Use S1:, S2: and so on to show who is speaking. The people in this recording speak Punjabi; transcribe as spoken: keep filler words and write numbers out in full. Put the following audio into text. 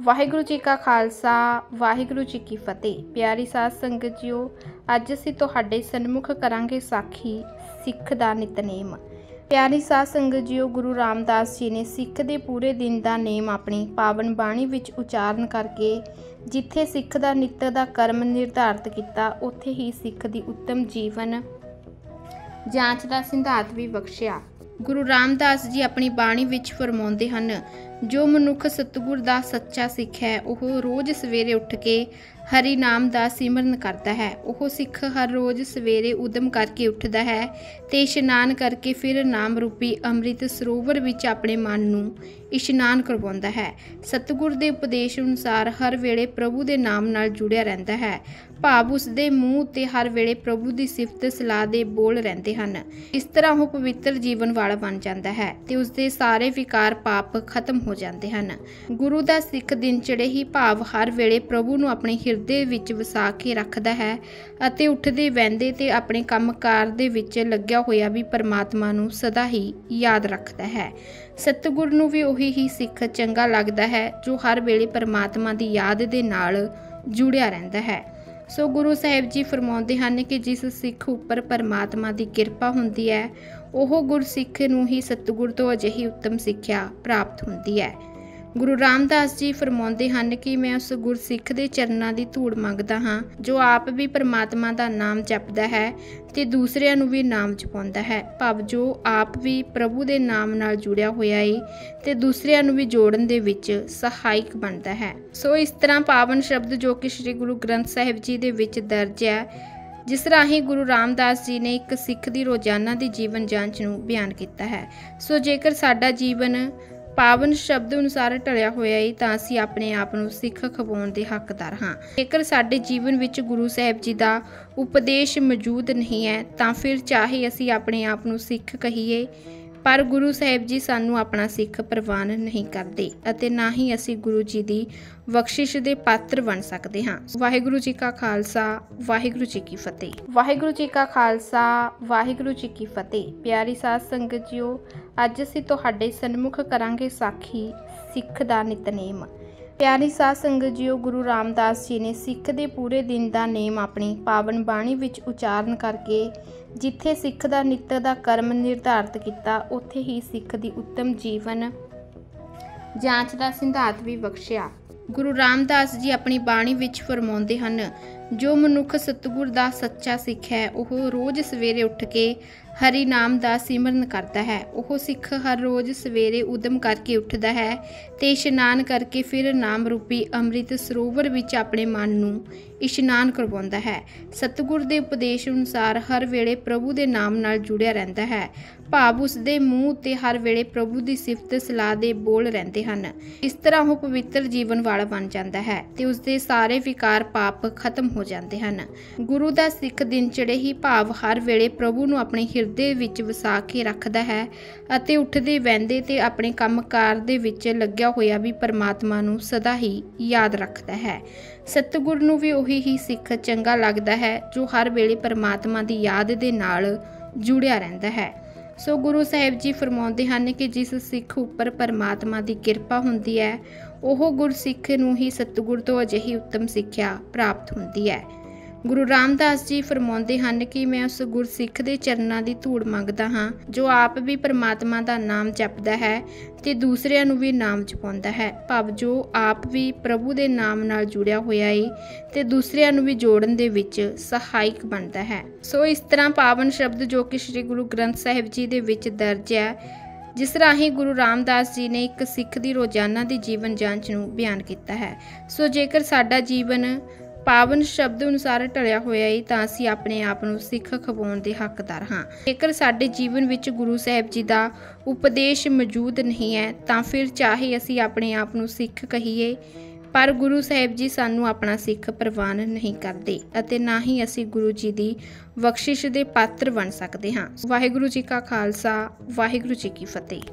S1: ਵਾਹਿਗੁਰੂ ਜੀ ਕਾ ਖਾਲਸਾ ਵਾਹਿਗੁਰੂ ਜੀ ਕੀ ਫਤਿਹ। ਪਿਆਰੀ ਸਾਧ ਸੰਗਤ ਜੀਓ, ਅੱਜ ਅਸੀਂ ਤੁਹਾਡੇ ਸਨਮੁਖ ਕਰਾਂਗੇ ਸਾਖੀ ਸਿੱਖ ਦਾ ਨਿਤਨੇਮ। ਪਿਆਰੀ ਸਾਧ ਸੰਗਤ ਜੀਓ, ਗੁਰੂ ਰਾਮਦਾਸ ਜੀ ਨੇ ਸਿੱਖ ਦੇ ਪੂਰੇ ਦਿਨ ਦਾ ਨੇਮ ਆਪਣੀ ਪਾਵਨ ਬਾਣੀ ਵਿੱਚ ਉਚਾਰਨ ਕਰਕੇ ਜਿੱਥੇ ਸਿੱਖ ਦਾ ਨਿੱਤ ਦਾ ਕਰਮ ਨਿਰਧਾਰਿਤ ਕੀਤਾ, ਉੱਥੇ ਹੀ ਸਿੱਖ ਦੀ ਉੱਤਮ ਜੀਵਨ ਜਾਂਚ ਦਾ ਸਿਧਾਂਤ ਵੀ ਬਖਸ਼ਿਆ। ਗੁਰੂ ਰਾਮਦਾਸ ਜੀ ਆਪਣੀ ਬਾਣੀ ਵਿੱਚ ਫਰਮਾਉਂਦੇ ਹਨ, ਜੋ ਮਨੁੱਖ ਸਤਿਗੁਰ ਦਾ ਸੱਚਾ ਸਿੱਖ ਹੈ, ਉਹ ਰੋਜ਼ ਸਵੇਰੇ ਉੱਠ ਕੇ ਹਰੀ ਨਾਮ ਦਾ ਸਿਮਰਨ ਕਰਦਾ ਹੈ। ਉਹ ਸਿੱਖ ਹਰ ਰੋਜ਼ ਸਵੇਰੇ ਉਦਮ ਕਰਕੇ ਉੱਠਦਾ ਹੈ ਤੇ ਇਸ਼ਨਾਨ ਕਰਕੇ ਫਿਰ ਨਾਮ ਰੂਪੀ ਅੰਮ੍ਰਿਤ ਸਰੋਵਰ ਵਿੱਚ ਆਪਣੇ ਮਨ ਨੂੰ ਇਸ਼ਨਾਨ ਕਰਵਾਉਂਦਾ ਹੈ। ਸਤਿਗੁਰ ਦੇ ਉਪਦੇਸ਼ ਅਨੁਸਾਰ ਹਰ ਵੇਲੇ ਪ੍ਰਭੂ ਦੇ ਨਾਮ ਨਾਲ ਜੁੜਿਆ ਰਹਿੰਦਾ ਹੈ। ਭਾਵ ਉਸ ਦੇ ਮੂੰਹ ਉੱਤੇ ਹਰ ਵੇਲੇ ਪ੍ਰਭੂ ਦੀ ਸਿਫਤ ਸਲਾਹ ਦੇ ਬੋਲ ਰਹਿੰਦੇ ਹਨ। ਇਸ ਤਰ੍ਹਾਂ ਉਹ ਪਵਿੱਤਰ ਜੀਵਨ ਵਾਲਾ ਬਣ ਜਾਂਦਾ ਹੈ ਤੇ ਉਸ ਦੇ ਸਾਰੇ ਵਿਕਾਰ ਪਾਪ ਖਤਮ ਹੋ ਜਾਂਦੇ ਹਨ। ਗੁਰੂ ਦਾ ਸਿੱਖ ਦਿਨਚੜੇ ਹੀ ਭਾਵ ਹਰ ਵੇਲੇ ਪ੍ਰਭੂ ਨੂੰ ਆਪਣੇ ਹਿਰਦੇ ਵਿੱਚ ਵਸਾ ਕੇ ਰੱਖਦਾ ਹੈ ਅਤੇ ਉੱਠਦੇ ਬਹਿੰਦੇ ਤੇ ਆਪਣੇ ਕੰਮਕਾਰ ਦੇ ਵਿੱਚ ਲੱਗਿਆ ਹੋਇਆ ਵੀ ਪਰਮਾਤਮਾ ਨੂੰ ਸਦਾ ਹੀ ਯਾਦ ਰੱਖਦਾ ਹੈ। ਸਤਿਗੁਰ ਨੂੰ ਵੀ ਉਹੀ ਹੀ ਸਿੱਖ ਚੰਗਾ ਲੱਗਦਾ ਹੈ ਜੋ ਹਰ ਵੇਲੇ ਪਰਮਾਤਮਾ ਦੀ ਯਾਦ ਦੇ ਨਾਲ ਜੁੜਿਆ ਰਹਿੰਦਾ ਹੈ। ਸੋ ਗੁਰੂ ਸਾਹਿਬ ਜੀ ਫਰਮਾਉਂਦੇ ਹਨ ਕਿ ਜਿਸ ਸਿੱਖ ਉੱਪਰ ਪਰਮਾਤਮਾ ਦੀ ਕਿਰਪਾ ਹੁੰਦੀ ਹੈ, ਉਹ ਗੁਰਸਿੱਖ ਨੂੰ ਹੀ ਸਤਿਗੁਰ ਤੋਂ ਅਜਿਹੀ ਉੱਤਮ ਸਿੱਖਿਆ ਪ੍ਰਾਪਤ ਹੁੰਦੀ ਹੈ। ਗੁਰੂ ਰਾਮਦਾਸ ਜੀ ਫਰਮਾਉਂਦੇ ਹਨ ਕਿ ਮੈਂ ਉਸ ਗੁਰਸਿੱਖ ਦੇ ਚਰਨਾਂ ਦੀ ਧੂੜ ਮੰਗਦਾ ਹਾਂ ਜੋ ਆਪ ਵੀ ਪਰਮਾਤਮਾ ਦਾ ਨਾਮ ਜਪਦਾ ਹੈ ਤੇ ਦੂਸਰਿਆਂ ਨੂੰ ਵੀ ਨਾਮ ਜਪਾਉਂਦਾ ਹੈ। ਭਾਵ ਜੋ ਆਪ ਵੀ ਪ੍ਰਭੂ ਦੇ ਨਾਮ ਨਾਲ ਜੁੜਿਆ ਹੋਇਆ ਹੈ ਤੇ ਦੂਸਰਿਆਂ ਨੂੰ ਵੀ ਜੋੜਨ ਦੇ ਵਿੱਚ ਸਹਾਇਕ ਬਣਦਾ ਹੈ। ਸੋ ਇਸ ਤਰ੍ਹਾਂ ਪਾਵਨ ਸ਼ਬਦ ਜੋ ਕਿ ਸ੍ਰੀ ਗੁਰੂ ਗ੍ਰੰਥ ਸਾਹਿਬ ਜੀ ਦੇ ਵਿੱਚ ਦਰਜ ਹੈ, ਜਿਸ ਰਾਹੀਂ ਗੁਰੂ ਰਾਮਦਾਸ ਜੀ ਨੇ ਇੱਕ ਸਿੱਖ ਦੀ ਰੋਜ਼ਾਨਾ ਦੀ ਜੀਵਨ ਜਾਂਚ ਨੂੰ ਬਿਆਨ ਕੀਤਾ ਹੈ। ਸੋ ਜੇਕਰ ਸਾਡਾ ਜੀਵਨ ਪਾਵਨ ਸ਼ਬਦ ਅਨੁਸਾਰ ਢਲਿਆ ਹੋਇਆ ਹੈ ਤਾਂ ਅਸੀਂ ਆਪਣੇ ਆਪ ਨੂੰ ਸਿੱਖ ਖਵਾਉਣ ਦੇ ਹੱਕਦਾਰ ਹਾਂ। ਜੇਕਰ ਸਾਡੇ ਜੀਵਨ ਵਿੱਚ ਗੁਰੂ ਸਾਹਿਬ ਜੀ ਦਾ ਉਪਦੇਸ਼ ਮੌਜੂਦ ਨਹੀਂ ਹੈ ਤਾਂ ਫਿਰ ਚਾਹੇ ਅਸੀਂ ਆਪਣੇ ਆਪ ਨੂੰ ਸਿੱਖ ਕਹੀਏ, ਪਰ ਗੁਰੂ ਸਾਹਿਬ ਜੀ ਸਾਨੂੰ ਆਪਣਾ ਸਿੱਖ ਪ੍ਰਵਾਨ ਨਹੀਂ ਕਰਦੇ ਅਤੇ ਨਾ ਹੀ ਅਸੀਂ ਗੁਰੂ ਜੀ ਦੀ ਬਖਸ਼ਿਸ਼ ਦੇ ਪਾਤਰ ਬਣ ਸਕਦੇ ਹਾਂ। ਵਾਹਿਗੁਰੂ ਜੀ ਕਾ ਖਾਲਸਾ ਵਾਹਿਗੁਰੂ ਜੀ ਕੀ ਫਤਿਹ। ਵਾਹਿਗੁਰੂ ਜੀ ਕਾ ਖਾਲਸਾ ਵਾਹਿਗੁਰੂ ਜੀ ਕੀ ਫਤਿਹ। ਪਿਆਰੀ ਸਾਧ ਸੰਗਤ ਜੀਓ, ਅੱਜ ਅਸੀਂ ਤੁਹਾਡੇ ਸਨਮੁਖ ਕਰਾਂਗੇ ਸਾਖੀ ਸਿੱਖ ਦਾ ਨਿਤਨੇਮ। ਪਿਆਰੀ ਸਾਧ ਸੰਗਤ ਜੀਓ, ਗੁਰੂ ਰਾਮਦਾਸ ਜੀ ਨੇ ਸਿੱਖ ਦੇ ਪੂਰੇ ਦਿਨ ਦਾ ਨੇਮ ਆਪਣੀ ਪਾਵਨ ਬਾਣੀ ਵਿੱਚ ਉਚਾਰਨ ਕਰਕੇ ਜਿੱਥੇ ਸਿੱਖ ਦਾ ਨਿੱਤ ਦਾ ਕਰਮ ਨਿਰਧਾਰਿਤ ਕੀਤਾ, ਉੱਥੇ ਹੀ ਸਿੱਖ ਦੀ ਉੱਤਮ ਜੀਵਨ ਜਾਂਚ ਦਾ ਸਿਧਾਂਤ ਵੀ ਬਖਸ਼ਿਆ। ਗੁਰੂ ਰਾਮਦਾਸ ਜੀ ਆਪਣੀ ਬਾਣੀ ਵਿੱਚ ਫਰਮਾਉਂਦੇ ਹਨ, ਜੋ ਮਨੁੱਖ ਸਤਿਗੁਰ ਦਾ ਸੱਚਾ ਸਿੱਖ ਹੈ, ਉਹ ਰੋਜ਼ ਸਵੇਰੇ ਉੱਠ ਕੇ ਹਰੀ ਨਾਮ ਦਾ ਸਿਮਰਨ ਕਰਦਾ ਹੈ। ਉਹ ਸਿੱਖ ਹਰ ਰੋਜ਼ ਸਵੇਰੇ ਉਦਮ ਕਰਕੇ ਉੱਠਦਾ ਹੈ ਤੇ ਇਸ਼ਨਾਨ ਕਰਕੇ ਫਿਰ ਨਾਮ ਰੂਪੀ ਅੰਮ੍ਰਿਤ ਸਰੋਵਰ ਵਿੱਚ ਆਪਣੇ ਮਨ ਨੂੰ ਇਸ਼ਨਾਨ ਕਰਵਾਉਂਦਾ ਹੈ। ਸਤਿਗੁਰ ਦੇ ਉਪਦੇਸ਼ ਅਨੁਸਾਰ ਹਰ ਵੇਲੇ ਪ੍ਰਭੂ ਦੇ ਨਾਮ ਨਾਲ ਜੁੜਿਆ ਰਹਿੰਦਾ ਹੈ। ਭਾਵ ਉਸ ਦੇ ਮੂੰਹ ਉੱਤੇ ਹਰ ਵੇਲੇ ਪ੍ਰਭੂ ਦੀ ਸਿਫਤ ਸਲਾਹ ਦੇ ਬੋਲ ਰਹਿੰਦੇ ਹਨ। ਇਸ ਤਰ੍ਹਾਂ ਉਹ ਪਵਿੱਤਰ ਜੀਵਨ ਵਾਲਾ ਬਣ ਜਾਂਦਾ ਹੈ ਤੇ ਉਸ ਦੇ ਸਾਰੇ ਵਿਕਾਰ ਪਾਪ ਖਤਮ ਹੋ ਜਾਂਦੇ ਹਨ। ਗੁਰੂ ਦਾ ਸਿੱਖ ਦਿਨਚੜੇ ਹੀ ਭਾਵ ਹਰ ਵੇਲੇ ਪ੍ਰਭੂ ਨੂੰ ਆਪਣੇ ਹਿਰਦੇ ਵਿੱਚ ਵਸਾ ਕੇ ਰੱਖਦਾ ਹੈ ਅਤੇ ਉੱਠਦੇ ਬਹਿੰਦੇ ਤੇ ਆਪਣੇ ਕੰਮਕਾਰ ਦੇ ਵਿੱਚ ਲੱਗਿਆ ਹੋਇਆ ਵੀ ਪਰਮਾਤਮਾ ਨੂੰ ਸਦਾ ਹੀ ਯਾਦ ਰੱਖਦਾ ਹੈ। ਸਤਿਗੁਰ ਨੂੰ ਵੀ ਉਹੀ ਹੀ ਸਿੱਖ ਚੰਗਾ ਲੱਗਦਾ ਹੈ ਜੋ ਹਰ ਵੇਲੇ ਪਰਮਾਤਮਾ ਦੀ ਯਾਦ ਦੇ ਨਾਲ ਜੁੜਿਆ ਰਹਿੰਦਾ ਹੈ। ਸੋ ਗੁਰੂ ਸਾਹਿਬ ਜੀ ਫਰਮਾਉਂਦੇ ਹਨ ਕਿ ਜਿਸ ਸਿੱਖ ਉੱਪਰ ਪਰਮਾਤਮਾ ਦੀ ਕਿਰਪਾ ਹੁੰਦੀ ਹੈ, ਉਹ ਗੁਰਸਿੱਖ ਨੂੰ ਹੀ ਸਤਿਗੁਰ ਤੋਂ ਅਜਿਹੀ ਉੱਤਮ ਸਿੱਖਿਆ ਪ੍ਰਾਪਤ ਹੁੰਦੀ ਹੈ। ਗੁਰੂ ਰਾਮਦਾਸ ਜੀ ਫਰਮਾਉਂਦੇ ਹਨ ਕਿ ਮੈਂ ਉਸ ਗੁਰਸਿੱਖ ਦੇ ਚਰਨਾਂ ਦੀ ਧੂੜ ਮੰਗਦਾ ਹਾਂ ਜੋ ਆਪ ਵੀ ਪਰਮਾਤਮਾ ਦਾ ਨਾਮ ਜਪਦਾ ਹੈ ਤੇ ਦੂਸਰਿਆਂ ਨੂੰ ਵੀ ਨਾਮ ਜਪਾਉਂਦਾ ਹੈ। ਭਾਵ ਜੋ ਆਪ ਵੀ ਪ੍ਰਭੂ ਦੇ ਨਾਮ ਨਾਲ ਜੁੜਿਆ ਹੋਇਆ ਹੈ ਤੇ ਦੂਸਰਿਆਂ ਨੂੰ ਵੀ ਜੋੜਨ ਦੇ ਵਿੱਚ ਸਹਾਇਕ ਬਣਦਾ ਹੈ। ਸੋ ਇਸ ਤਰ੍ਹਾਂ ਪਾਵਨ ਸ਼ਬਦ ਜੋ ਕਿ ਸ੍ਰੀ ਗੁਰੂ ਗ੍ਰੰਥ ਸਾਹਿਬ ਜੀ ਦੇ ਵਿੱਚ ਦਰਜ ਹੈ, ਜਿਸ ਰਾਹੀਂ ਗੁਰੂ ਰਾਮਦਾਸ ਜੀ ਨੇ ਇੱਕ ਸਿੱਖ ਦੀ ਰੋਜ਼ਾਨਾ ਦੀ ਜੀਵਨ ਜਾਂਚ ਨੂੰ ਬਿਆਨ ਕੀਤਾ ਹੈ। ਸੋ ਜੇਕਰ ਸਾਡਾ ਜੀਵਨ ਪਾਵਨ ਸ਼ਬਦ ਅਨੁਸਾਰ ਢਲਿਆ ਹੋਇਆ ਹੈ ਤਾਂ ਅਸੀਂ ਆਪਣੇ ਆਪ ਨੂੰ ਸਿੱਖ ਖਵਾਉਣ ਦੇ ਹੱਕਦਾਰ ਹਾਂ। ਜੇਕਰ ਸਾਡੇ ਜੀਵਨ ਵਿੱਚ ਗੁਰੂ ਸਾਹਿਬ ਜੀ ਦਾ ਉਪਦੇਸ਼ ਮੌਜੂਦ ਨਹੀਂ ਹੈ ਤਾਂ ਫਿਰ ਚਾਹੇ ਅਸੀਂ ਆਪਣੇ ਆਪ ਨੂੰ ਸਿੱਖ ਕਹੀਏ, ਪਰ ਗੁਰੂ ਸਾਹਿਬ ਜੀ ਸਾਨੂੰ ਆਪਣਾ ਸਿੱਖ ਪ੍ਰਵਾਨ ਨਹੀਂ ਕਰਦੇ ਅਤੇ ਨਾ ਹੀ ਅਸੀਂ ਗੁਰੂ ਜੀ ਦੀ ਬਖਸ਼ਿਸ਼ ਦੇ ਪਾਤਰ ਬਣ ਸਕਦੇ ਹਾਂ। ਵਾਹਿਗੁਰੂ ਜੀ ਕਾ ਖਾਲਸਾ ਵਾਹਿਗੁਰੂ ਜੀ ਕੀ ਫਤਿਹ।